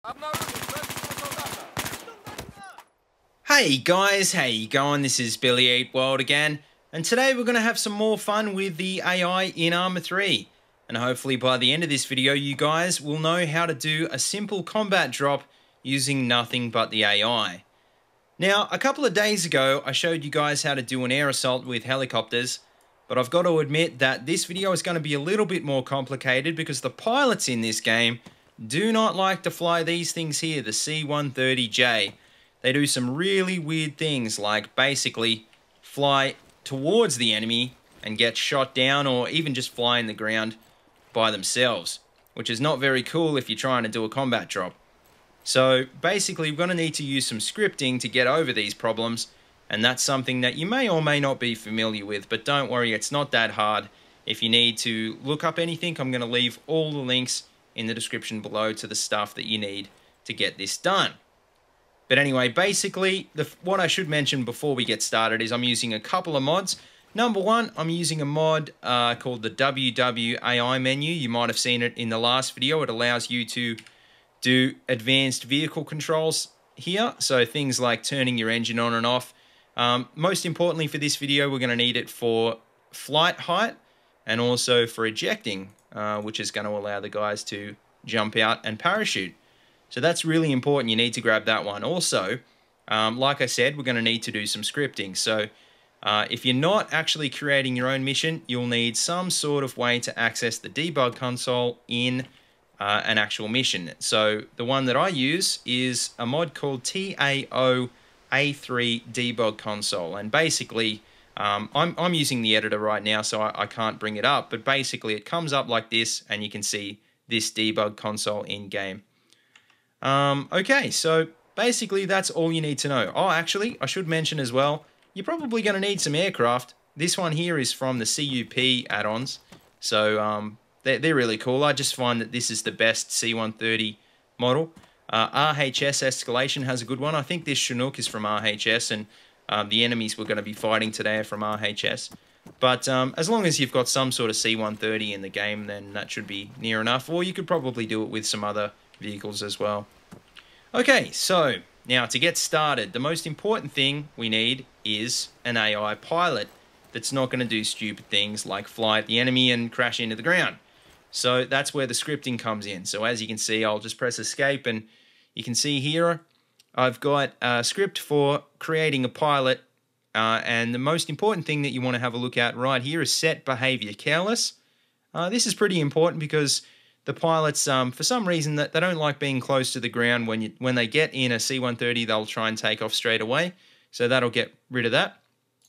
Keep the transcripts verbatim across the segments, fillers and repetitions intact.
Hey guys, how you going? This is Billy Eat World again, and today we're going to have some more fun with the A I in Arma three. And hopefully by the end of this video you guys will know how to do a simple combat drop using nothing but the A I. Now, a couple of days ago I showed you guys how to do an air assault with helicopters, but I've got to admit that this video is going to be a little bit more complicated because the pilots in this game do not like to fly these things here, the C one thirty J. They do some really weird things like basically fly towards the enemy and get shot down, or even just fly in the ground by themselves, which is not very cool if you're trying to do a combat drop. So basically we're going to need to use some scripting to get over these problems, and that's something that you may or may not be familiar with, but don't worry, it's not that hard. If you need to look up anything, I'm going to leave all the links in the description below to the stuff that you need to get this done. But anyway, basically, the, what I should mention before we get started is I'm using a couple of mods. Number one, I'm using a mod uh, called the W W A I menu. You might have seen it in the last video. It allows you to do advanced vehicle controls here. So things like turning your engine on and off. Um, most importantly for this video, we're going to need it for flight height and also for ejecting, uh, which is going to allow the guys to jump out and parachute. So that's really important. You need to grab that one. Also, um, like I said, we're going to need to do some scripting. So uh, if you're not actually creating your own mission, you'll need some sort of way to access the debug console in uh, an actual mission. So the one that I use is a mod called T A O A three Debug Console. And basically, um, I'm, I'm using the editor right now, so I, I can't bring it up. But basically, it comes up like this, and you can see this debug console in-game. Um, okay, so basically that's all you need to know. Oh, actually, I should mention as well, you're probably going to need some aircraft. This one here is from the C U P add-ons, so um, they're, they're really cool. I just find that this is the best C one thirty model. Uh, R H S Escalation has a good one. I think this Chinook is from R H S, and um, the enemies we're going to be fighting today are from R H S. But um, as long as you've got some sort of C one thirty in the game, then that should be near enough, or you could probably do it with some other vehicles as well. Okay, so now to get started, the most important thing we need is an A I pilot that's not going to do stupid things like fly at the enemy and crash into the ground. So that's where the scripting comes in. So as you can see, I'll just press escape, and you can see here I've got a script for creating a pilot, uh, and the most important thing that you want to have a look at right here is set behavior careless. Uh, this is pretty important because the pilots, um, for some reason, that they don't like being close to the ground. When you when they get in a C one thirty, they'll try and take off straight away. So that'll get rid of that.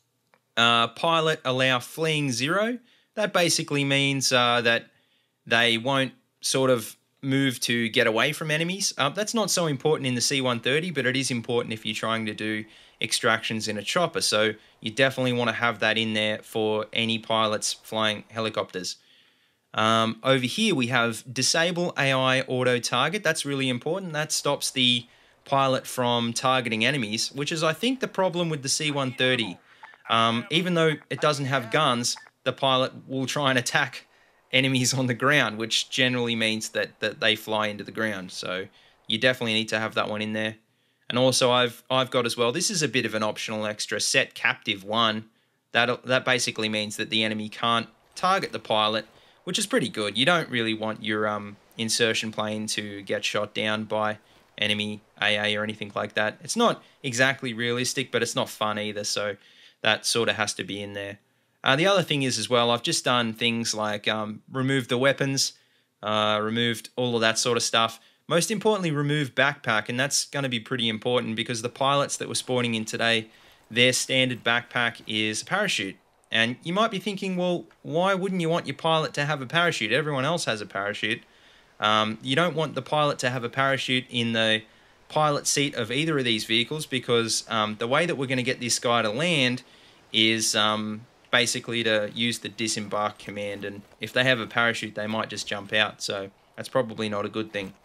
Uh, pilot allow fleeing zero. That basically means uh, that they won't sort of move to get away from enemies. Uh, that's not so important in the C one thirty, but it is important if you're trying to do extractions in a chopper. So you definitely want to have that in there for any pilots flying helicopters. Um, over here we have disable A I auto target. That's really important. That stops the pilot from targeting enemies, which is I think the problem with the C one thirty. Um, even though it doesn't have guns, the pilot will try and attack enemies on the ground, which generally means that, that they fly into the ground. So you definitely need to have that one in there. And also I've I've got as well, this is a bit of an optional extra, set captive one. That, that basically means that the enemy can't target the pilot, which is pretty good. You don't really want your um, insertion plane to get shot down by enemy A A or anything like that. It's not exactly realistic, but it's not fun either, so that sort of has to be in there. Uh, the other thing is as well, I've just done things like um, remove the weapons, uh, removed all of that sort of stuff. Most importantly, remove backpack, and that's going to be pretty important because the pilots that we're spawning in today, their standard backpack is a parachute. And you might be thinking, well, why wouldn't you want your pilot to have a parachute? Everyone else has a parachute. Um, you don't want the pilot to have a parachute in the pilot seat of either of these vehicles because um, the way that we're going to get this guy to land is um, basically to use the disembark command. And if they have a parachute, they might just jump out. So that's probably not a good thing.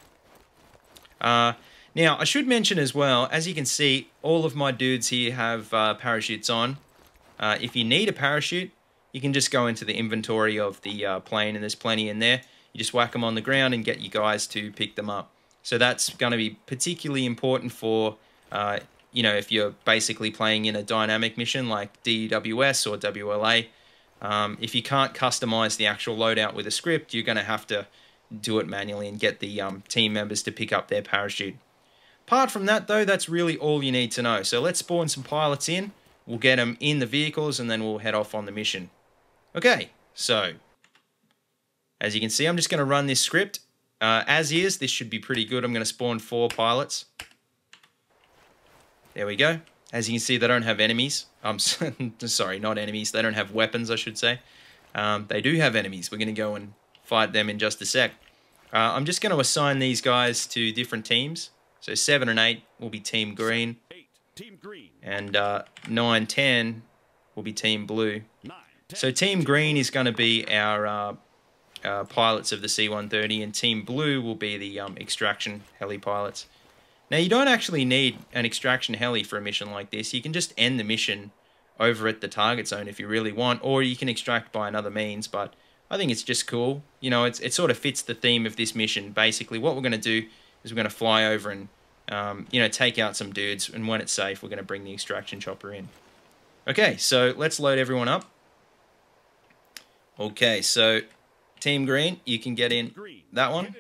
Uh, now, I should mention as well, as you can see, all of my dudes here have uh, parachutes on. Uh, if you need a parachute, you can just go into the inventory of the uh, plane, and there's plenty in there. You just whack them on the ground and get you guys to pick them up. So that's going to be particularly important for, uh, you know, if you're basically playing in a dynamic mission like D W S or W L A. Um, if you can't customize the actual loadout with a script, you're going to have to do it manually and get the um, team members to pick up their parachute. Apart from that, though, that's really all you need to know. So let's spawn some pilots in. We'll get them in the vehicles, and then we'll head off on the mission. Okay, so as you can see, I'm just going to run this script. Uh, as is, this should be pretty good. I'm going to spawn four pilots. There we go. As you can see, they don't have enemies. I'm sorry, not enemies. They don't have weapons, I should say. Um, they do have enemies. We're going to go and fight them in just a sec. Uh, I'm just going to assign these guys to different teams. So seven and eight will be Team Green. Eight, team green. And uh, nine, ten will be Team Blue. Nine, ten, so Team Green is going to be our uh, uh, pilots of the C one thirty, and Team Blue will be the um, extraction heli pilots. Now, you don't actually need an extraction heli for a mission like this. You can just end the mission over at the target zone if you really want, or you can extract by another means, but I think it's just cool. You know, it's, it sort of fits the theme of this mission. Basically, what we're going to do is we're going to fly over and, um, you know, take out some dudes, and when it's safe, we're going to bring the extraction chopper in. Okay, so let's load everyone up. Okay, so Team Green, you can get in that one.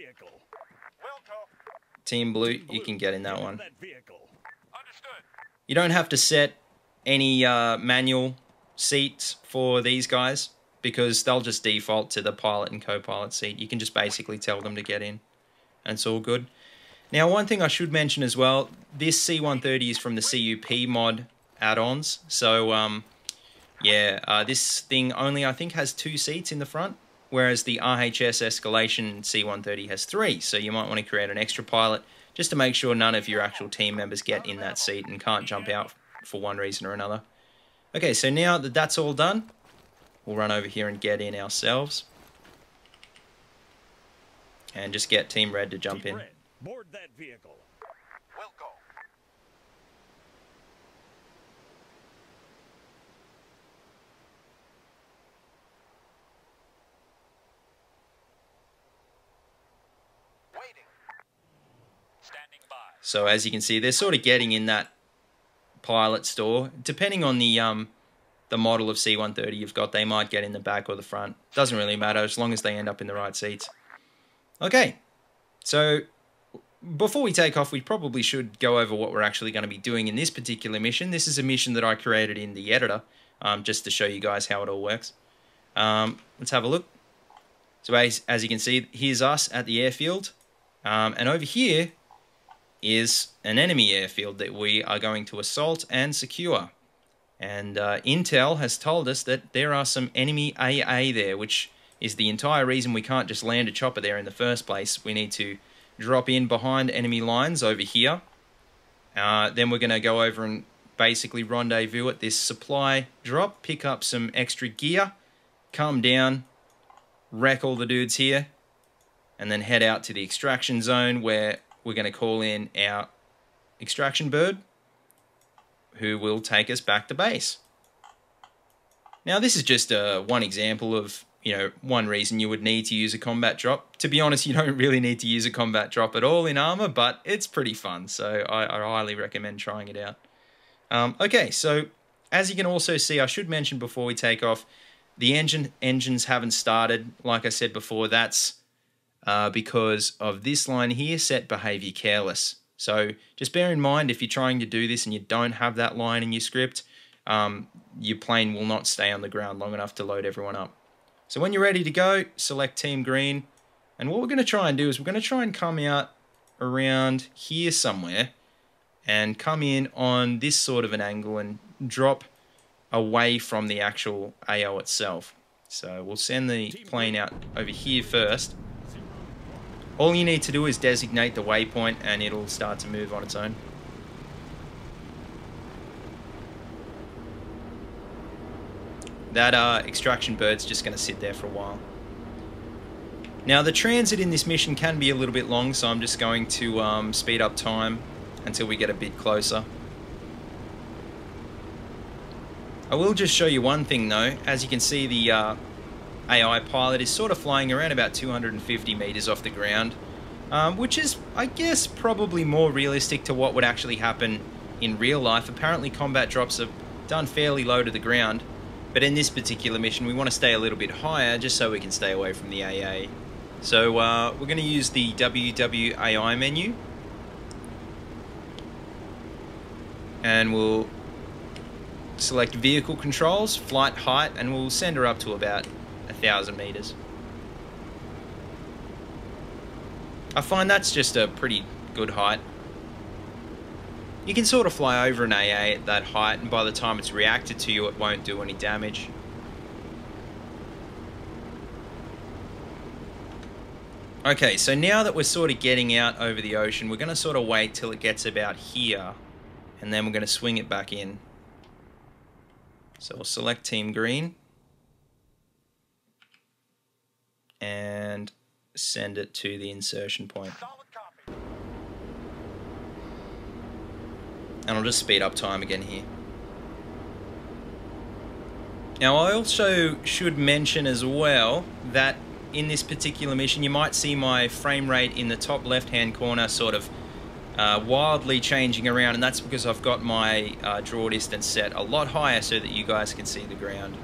Team Blue, you can get in that one. You don't have to set any uh, manual seats for these guys because they'll just default to the pilot and co-pilot seat. You can just basically tell them to get in, and it's all good. Now, one thing I should mention as well, this C one thirty is from the C U P mod add-ons. So, um, yeah, uh, this thing only, I think, has two seats in the front, whereas the R H S Escalation C one thirty has three. So you might want to create an extra pilot just to make sure none of your actual team members get in that seat and can't jump out for one reason or another. Okay, so now that that's all done, we'll run over here and get in ourselves. And just get Team Red to jump in. Board that vehicle. Will go. Waiting. Standing by. So as you can see, they're sort of getting in that pilot store. Depending on the um the model of C one thirty you've got, they might get in the back or the front. Doesn't really matter as long as they end up in the right seats. Okay, so before we take off, we probably should go over what we're actually going to be doing in this particular mission. This is a mission that I created in the editor, um, just to show you guys how it all works. Um, let's have a look. So as, as you can see, here's us at the airfield. Um, and over here is an enemy airfield that we are going to assault and secure. And uh, Intel has told us that there are some enemy A A there, which is the entire reason we can't just land a chopper there in the first place. We need to drop in behind enemy lines over here. Uh, then we're going to go over and basically rendezvous at this supply drop, pick up some extra gear, come down, wreck all the dudes here, and then head out to the extraction zone where we're going to call in our extraction bird, who will take us back to base. Now, this is just uh, one example of, you know, one reason you would need to use a combat drop. To be honest, you don't really need to use a combat drop at all in Arma, but it's pretty fun, so I, I highly recommend trying it out. Um, okay, so as you can also see, I should mention before we take off, the engine engines haven't started. Like I said before, that's uh, because of this line here, set behavior careless. So just bear in mind, if you're trying to do this and you don't have that line in your script, um, your plane will not stay on the ground long enough to load everyone up. So when you're ready to go, select Team Green. And what we're going to try and do is we're going to try and come out around here somewhere and come in on this sort of an angle and drop away from the actual A O itself. So we'll send the plane out over here first. All you need to do is designate the waypoint and it'll start to move on its own. That uh, extraction bird's just going to sit there for a while. Now, the transit in this mission can be a little bit long, so I'm just going to um, speed up time until we get a bit closer. I will just show you one thing though. As you can see, the uh, A I pilot is sort of flying around about two hundred fifty meters off the ground. um, which is, I guess, probably more realistic to what would actually happen in real life. Apparently combat drops are done fairly low to the ground, but in this particular mission we want to stay a little bit higher just so we can stay away from the A A. So uh, we're going to use the W W A I menu, and we'll select vehicle controls, flight height, and we'll send her up to about a thousand meters. I find that's just a pretty good height. You can sort of fly over an A A at that height, and by the time it's reacted to you, it won't do any damage. Okay, so now that we're sort of getting out over the ocean, we're going to sort of wait till it gets about here, and then we're going to swing it back in. So we'll select Team Green and send it to the insertion point. And I'll just speed up time again here. Now I also should mention as well that in this particular mission you might see my frame rate in the top left hand corner sort of uh, wildly changing around, and that's because I've got my uh, draw distance set a lot higher so that you guys can see the ground.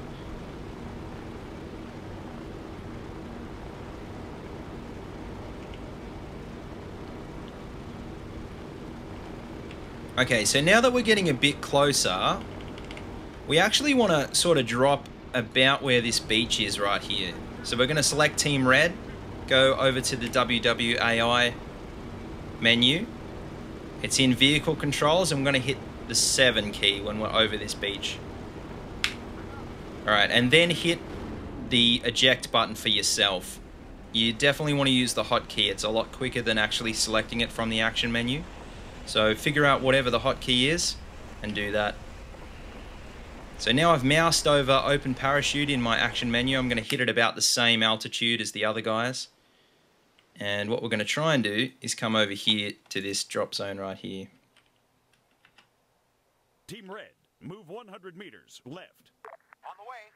Okay, so now that we're getting a bit closer, we actually want to sort of drop about where this beach is right here. So we're going to select Team Red, go over to the W W A I menu. It's in vehicle controls, and we're going to hit the seven key when we're over this beach. Alright, and then hit the eject button for yourself. You definitely want to use the hotkey. It's a lot quicker than actually selecting it from the action menu. So figure out whatever the hotkey is and do that. So now I've moused over open parachute in my action menu. I'm going to hit it about the same altitude as the other guys. And what we're going to try and do is come over here to this drop zone right here. Team Red, move one hundred meters left. On the way.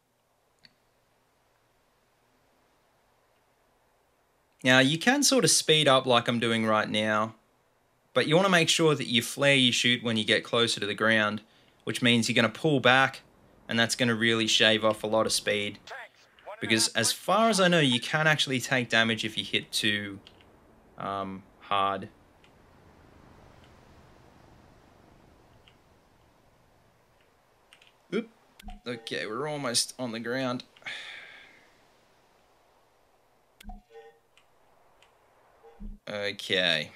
Now you can sort of speed up like I'm doing right now, but you want to make sure that you flare your chute when you get closer to the ground, which means you're going to pull back, and that's going to really shave off a lot of speed. Because as far as I know, you can actually take damage if you hit too um, hard. Oop. Okay, we're almost on the ground. Okay.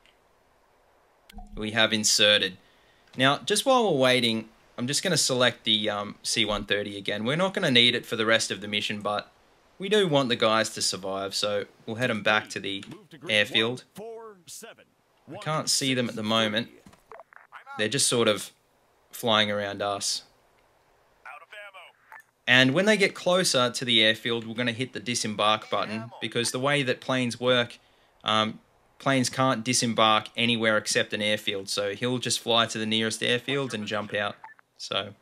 We have inserted. Now, just while we're waiting, I'm just going to select the um, C one thirty again. We're not going to need it for the rest of the mission, but we do want the guys to survive, so we'll head them back to the airfield. I can't see them at the moment. They're just sort of flying around us. And when they get closer to the airfield, we're going to hit the disembark button, because the way that planes work, um, planes can't disembark anywhere except an airfield, so he'll just fly to the nearest airfield and jump out. So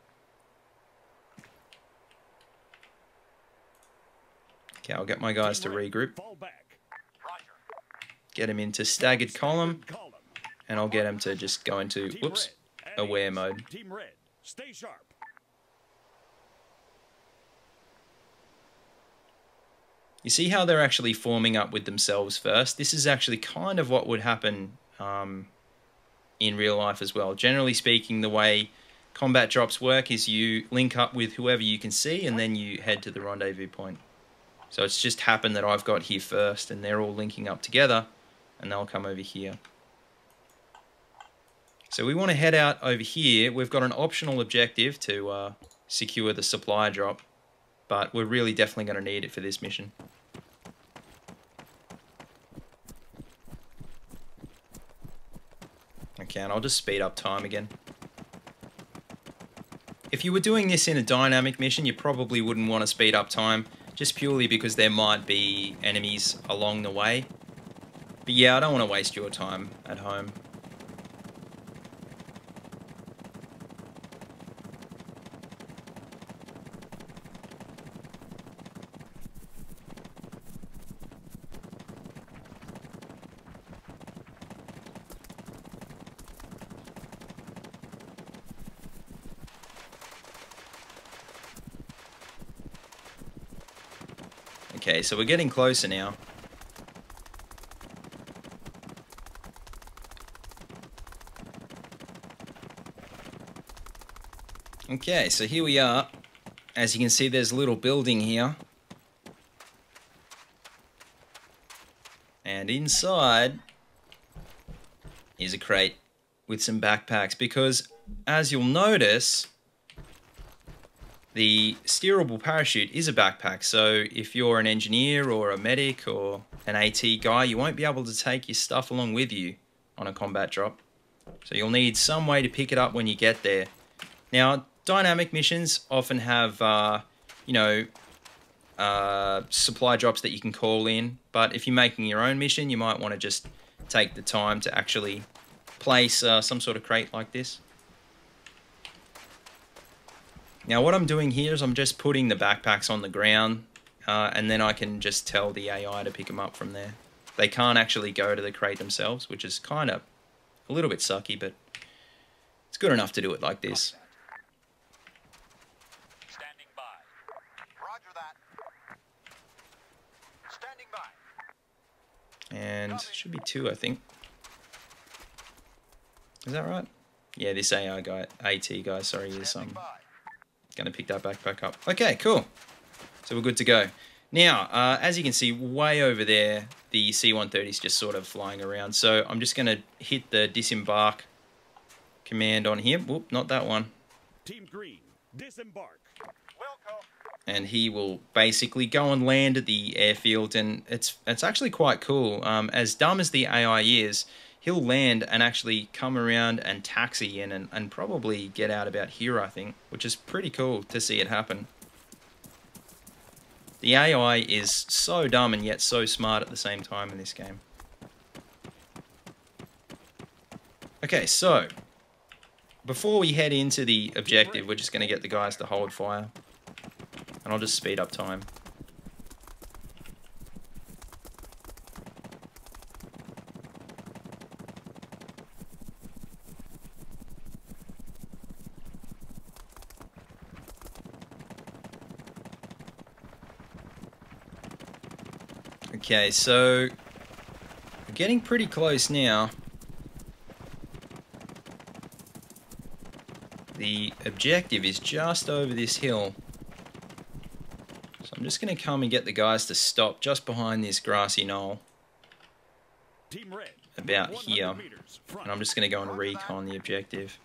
okay, I'll get my guys to regroup, get him into staggered column, and I'll get him to just go into, whoops, aware mode. Team Red, stay sharp. You see how they're actually forming up with themselves first? This is actually kind of what would happen um, in real life as well. Generally speaking, the way combat drops work is you link up with whoever you can see, and then you head to the rendezvous point. So it's just happened that I've got here first, and they're all linking up together, and they'll come over here. So we want to head out over here. We've got an optional objective to uh, secure the supply drop, but we're really definitely going to need it for this mission. Okay, and I'll just speed up time again. If you were doing this in a dynamic mission, you probably wouldn't want to speed up time, just purely because there might be enemies along the way. But yeah, I don't want to waste your time at home. Okay, so we're getting closer now. Okay, so here we are. As you can see, there's a little building here. And inside is a crate with some backpacks, because as you'll notice, the steerable parachute is a backpack. So if you're an engineer or a medic or an AT guy, you won't be able to take your stuff along with you on a combat drop. So you'll need some way to pick it up when you get there. Now, dynamic missions often have, uh, you know, uh, supply drops that you can call in. But if you're making your own mission, you might want to just take the time to actually place uh, some sort of crate like this. Now, what I'm doing here is I'm just putting the backpacks on the ground, uh, and then I can just tell the A I to pick them up from there. They can't actually go to the crate themselves, which is kind of a little bit sucky, but it's good enough to do it like this. Standing by. Roger that. Standing by. And should be two, I think. Is that right? Yeah, this A I guy, AT guy, sorry, is um, going to pick that backpack up. Okay, cool. So we're good to go. Now, uh, as you can see, way over there, the C one thirty is just sort of flying around. So I'm just going to hit the disembark command on him. Whoop, not that one. Team Green, disembark. Welcome. And he will basically go and land at the airfield, and it's it's actually quite cool. Um, as dumb as the A I is, he'll land and actually come around and taxi in and, and probably get out about here, I think, which is pretty cool to see it happen. The A I is so dumb and yet so smart at the same time in this game. Okay, so before we head into the objective, we're just going to get the guys to hold fire. And I'll just speed up time. Okay, so we're getting pretty close now. The objective is just over this hill. So I'm just going to come and get the guys to stop just behind this grassy knoll. Team Red, About one hundred here. meters, front. And I'm just going to go and recon the objective.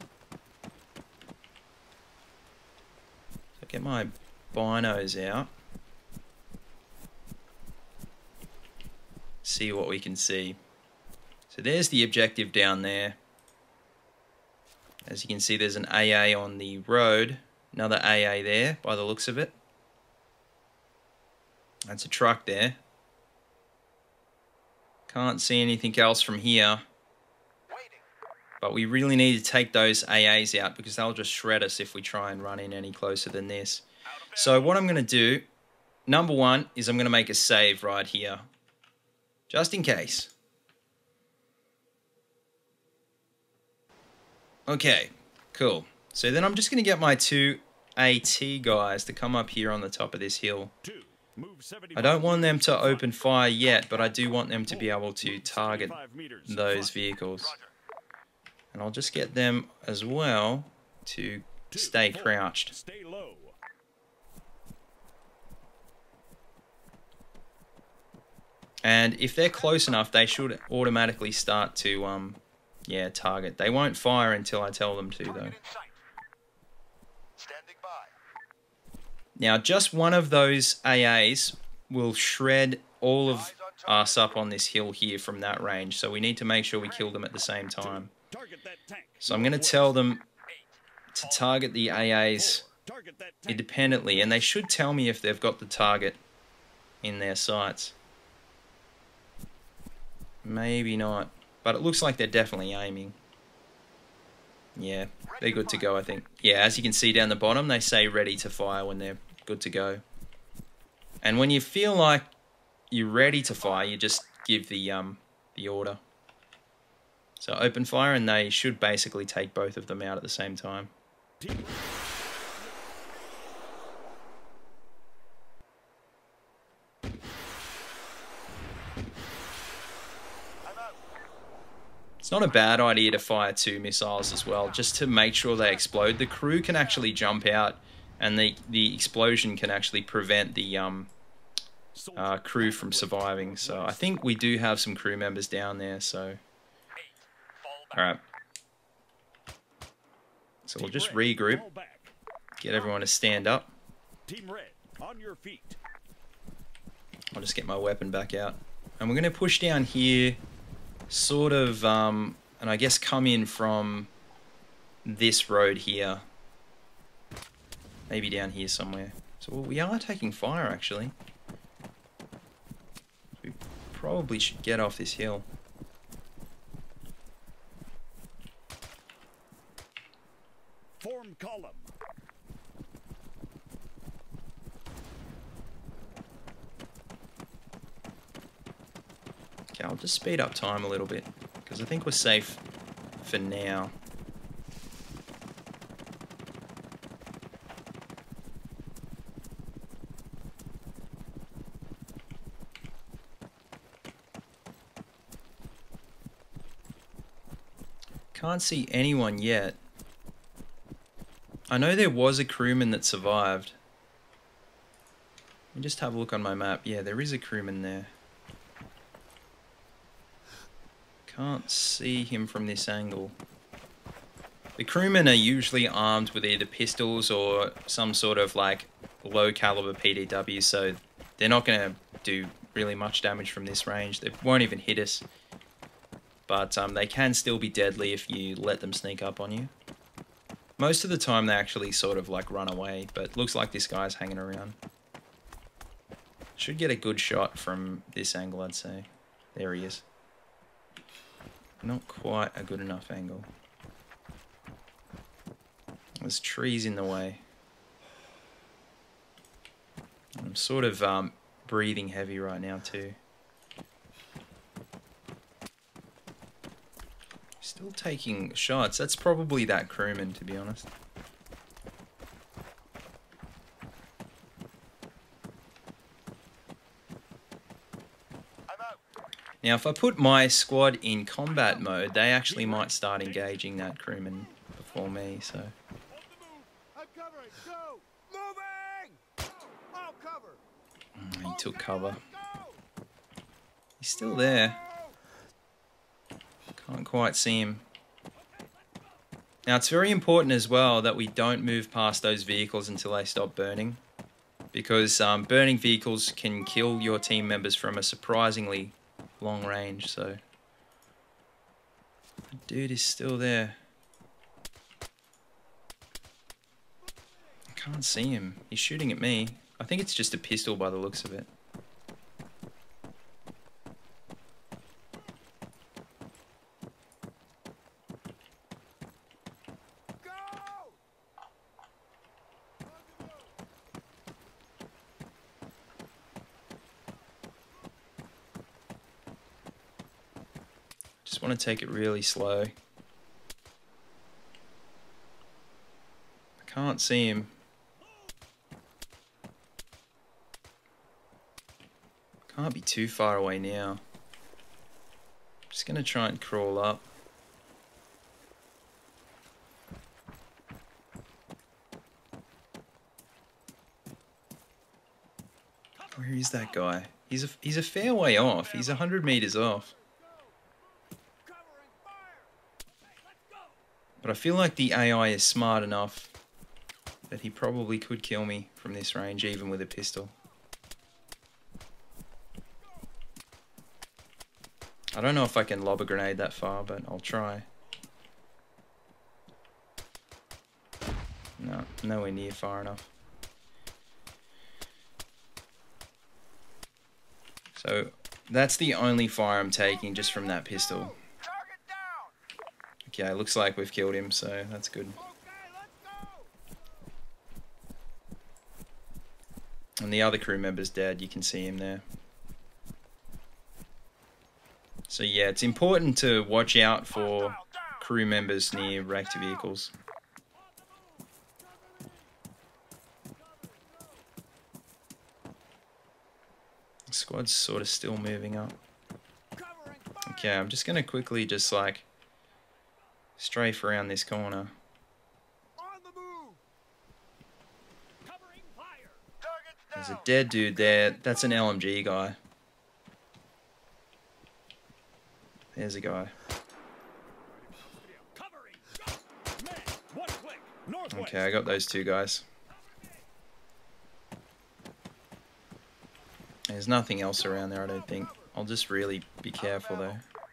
So get my binos out. See what we can see. So there's the objective down there. As you can see, there's an A A on the road. Another A A there by the looks of it. That's a truck there. Can't see anything else from here. But we really need to take those A As out because they'll just shred us if we try and run in any closer than this. So what I'm going to do, number one, is I'm going to make a save right here. Just in case. Okay, cool. So then I'm just going to get my two AT guys to come up here on the top of this hill. Two, move I don't want them to open fire yet, but I do want them to be able to target meters, those front. vehicles. Roger. And I'll just get them as well to Two, stay four, crouched. Stay low. And if they're close enough, they should automatically start to, um, yeah, target. They won't fire until I tell them to, though. Target in sight. Standing by. Now, just one of those A As will shred all of us up on this hill here from that range. So we need to make sure we kill them at the same time. Target that tank. So I'm going to tell them to target the A As Target that tank. independently. And they should tell me if they've got the target in their sights. Maybe not. But it looks like they're definitely aiming. Yeah, they're good to go, I think. Yeah, as you can see down the bottom, they say ready to fire when they're good to go. And when you feel like you're ready to fire, you just give the um the order. So open fire, and they should basically take both of them out at the same time. Team It's not a bad idea to fire two missiles as well, just to make sure they explode. The crew can actually jump out, and the, the explosion can actually prevent the um, uh, crew from surviving. So I think we do have some crew members down there, so... Alright. So we'll just regroup, get everyone to stand up. Team Red, on your feet. I'll just get my weapon back out. And we're going to push down here, sort of, um, and I guess come in from this road here. Maybe down here somewhere. So we are taking fire, actually. We probably should get off this hill. Form column. Okay, I'll just speed up time a little bit, because I think we're safe for now. Can't see anyone yet. I know there was a crewman that survived. Let me just have a look on my map. Yeah, there is a crewman there. Can't see him from this angle. The crewmen are usually armed with either pistols or some sort of like low caliber P D W, so they're not going to do really much damage from this range. They won't even hit us. But um, they can still be deadly if you let them sneak up on you. Most of the time they actually sort of like run away, but looks like this guy's hanging around. Should get a good shot from this angle, I'd say. There he is. Not quite a good enough angle. There's trees in the way. I'm sort of um, breathing heavy right now too. Still taking shots. That's probably that crewman, to be honest. Now, if I put my squad in combat mode, they actually might start engaging that crewman before me, so... Mm, he took cover. He's still there. Can't quite see him. Now, it's very important as well that we don't move past those vehicles until they stop burning, because um, burning vehicles can kill your team members from a surprisingly long range, so... The dude is still there. I can't see him. He's shooting at me. I think it's just a pistol by the looks of it. Just want to take it really slow. I can't see him. Can't be too far away now. Just gonna try and crawl up. Where is that guy? He's a, he's a fair way off. He's a hundred meters off. But I feel like the A I is smart enough that he probably could kill me from this range, even with a pistol. I don't know if I can lob a grenade that far, but I'll try. No, nowhere near far enough. So that's the only fire I'm taking, just from that pistol. Okay, looks like we've killed him, so that's good. And the other crew member's dead, you can see him there. So yeah, it's important to watch out for crew members near wrecked vehicles. The squad's sort of still moving up. Okay, I'm just gonna quickly just like strafe around this corner. On the move. Covering fire. Targets down. There's a dead dude there. That's an L M G guy. There's a guy. Covering. Man, one click. Northwest. Okay, I got those two guys. There's nothing else around there, I don't think. I'll just really be careful though.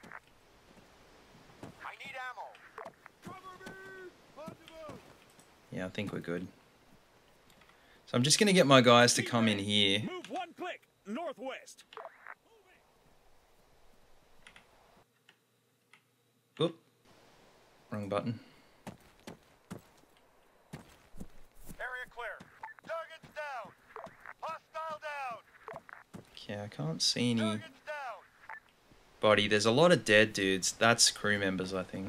I need ammo. Cover me. On the move. Yeah, I think we're good. So I'm just going to get my guys to come in here. Move one click. Northwest. Oop. Wrong button. Area clear. Targets down. Hostile down. Okay, I can't see any Targets down. body. There's a lot of dead dudes. That's crew members, I think.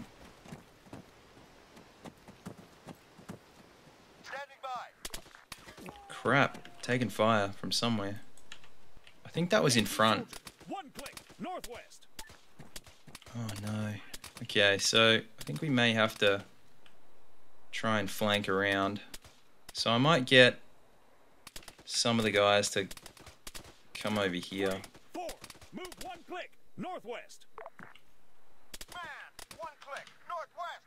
Standing by. Crap. Taking fire from somewhere. I think that was in front. One click. Northwest. Oh no. Okay, so I think we may have to try and flank around. So I might get some of the guys to come over here. Four. Move one click. Northwest. Man, one click. Northwest.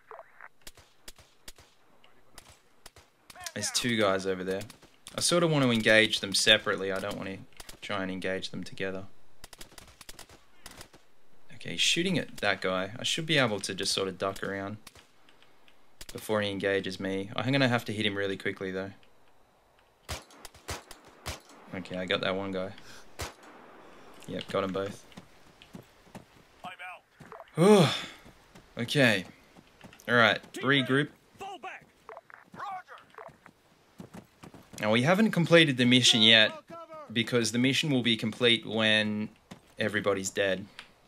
There's two guys over there. I sort of want to engage them separately. I don't want to try and engage them together. Okay, he's shooting at that guy. I should be able to just sort of duck around before he engages me. I'm going to have to hit him really quickly though. Okay, I got that one guy. Yep, got them both. I'm out. Oh, okay. Alright, regroup. Fall back. Roger. Now we haven't completed the mission yet because the mission will be complete when everybody's dead.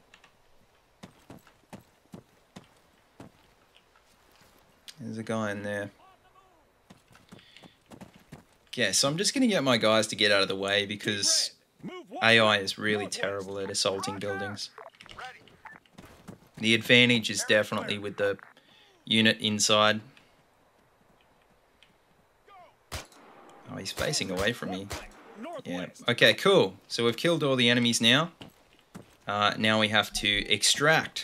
There's a guy in there. Okay, so I'm just going to get my guys to get out of the way because A I is really terrible at assaulting buildings. The advantage is definitely with the unit inside. Oh, he's facing away from me. Yeah. Okay, cool. So we've killed all the enemies now. Uh, now we have to extract.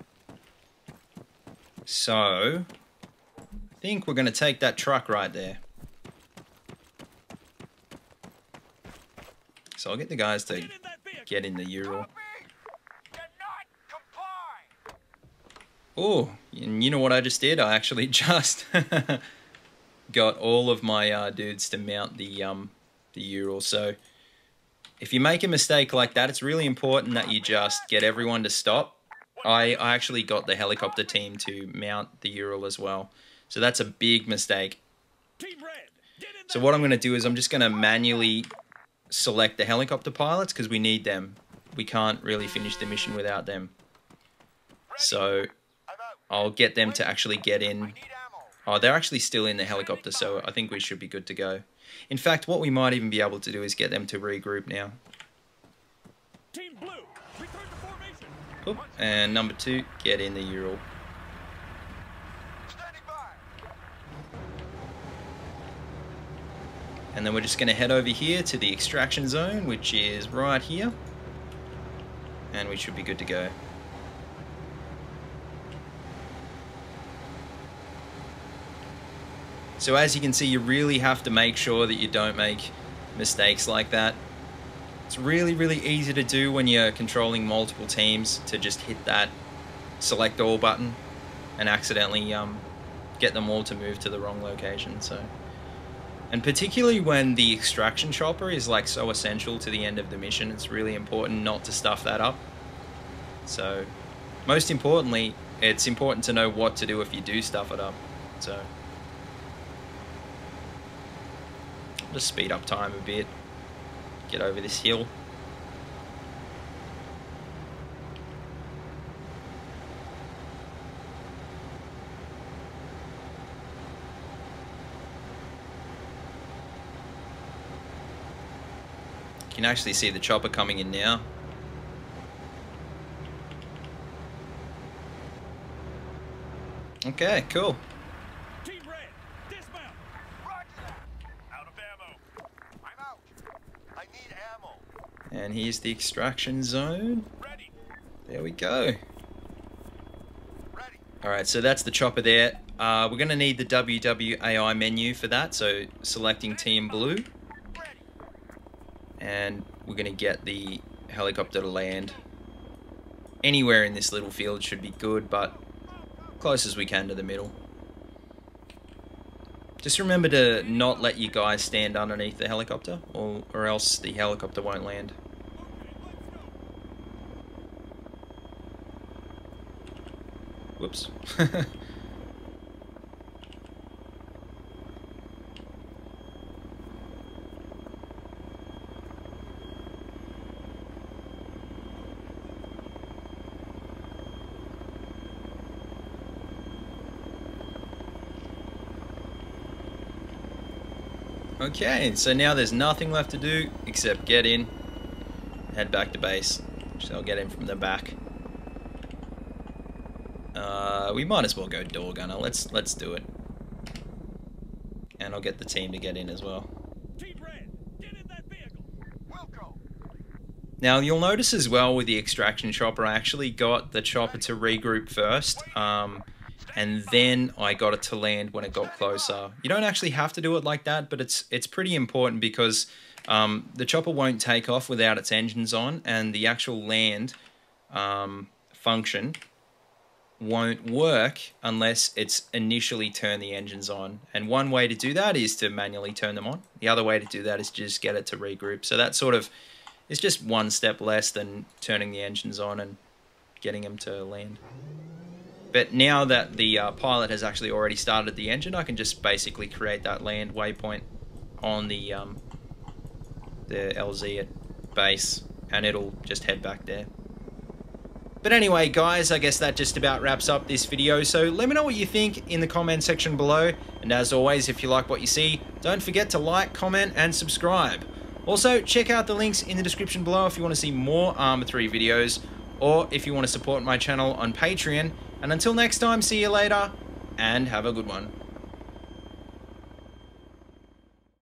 So I think we're going to take that truck right there. So I'll get the guys to get in the Ural. Oh, and you know what I just did? I actually just got all of my uh, dudes to mount the um the Ural. So if you make a mistake like that, it's really important that you just get everyone to stop. I, I actually got the helicopter team to mount the Ural as well. So that's a big mistake. So what I'm going to do is I'm just going to manually select the helicopter pilots because we need them. We can't really finish the mission without them. So I'll get them to actually get in. Oh, they're actually still in the helicopter, so I think we should be good to go. In fact, what we might even be able to do is get them to regroup now. Team Blue, return to formation. Oop, and number two, get in the Ural. Standing by. And then we're just going to head over here to the extraction zone, which is right here. And we should be good to go. So as you can see, you really have to make sure that you don't make mistakes like that. It's really, really easy to do when you're controlling multiple teams to just hit that select all button and accidentally um, get them all to move to the wrong location. So, and particularly when the extraction chopper is like so essential to the end of the mission, it's really important not to stuff that up. So, most importantly, it's important to know what to do if you do stuff it up. So, just speed up time a bit, get over this hill. You can actually see the chopper coming in now. Okay, cool. Team red, dismount. Roger that. Out of ammo. I'm out. I need ammo. And here's the extraction zone. Ready. There we go. Ready. Alright, so that's the chopper there. Uh, we're going to need the W W A I menu for that, so selecting Team Blue. Ready. And we're going to get the helicopter to land. Anywhere in this little field should be good, but close as we can to the middle. Just remember to not let you guys stand underneath the helicopter, or, or else the helicopter won't land. Whoops. Okay, so now there's nothing left to do except get in, head back to base. So I'll get in from the back. Uh, we might as well go door gunner. Let's let's do it, and I'll get the team to get in as well. Team red, get in that vehicle. We'll go. Now you'll notice as well with the extraction chopper, I actually got the chopper to regroup first. Um, And then I got it to land when it got closer. You don't actually have to do it like that, but it's it's pretty important because um, the chopper won't take off without its engines on, and the actual land um, function won't work unless it's initially turned the engines on. And one way to do that is to manually turn them on. The other way to do that is just get it to regroup. So that sort of is just one step less than turning the engines on and getting them to land. But now that the uh, pilot has actually already started the engine, I can just basically create that land waypoint on the um, the L Z at base, and it'll just head back there. But anyway, guys, I guess that just about wraps up this video. So let me know what you think in the comment section below. And as always, if you like what you see, don't forget to like, comment, and subscribe. Also, check out the links in the description below if you want to see more Arma three videos, or if you want to support my channel on Patreon. And until next time, see you later, and have a good one.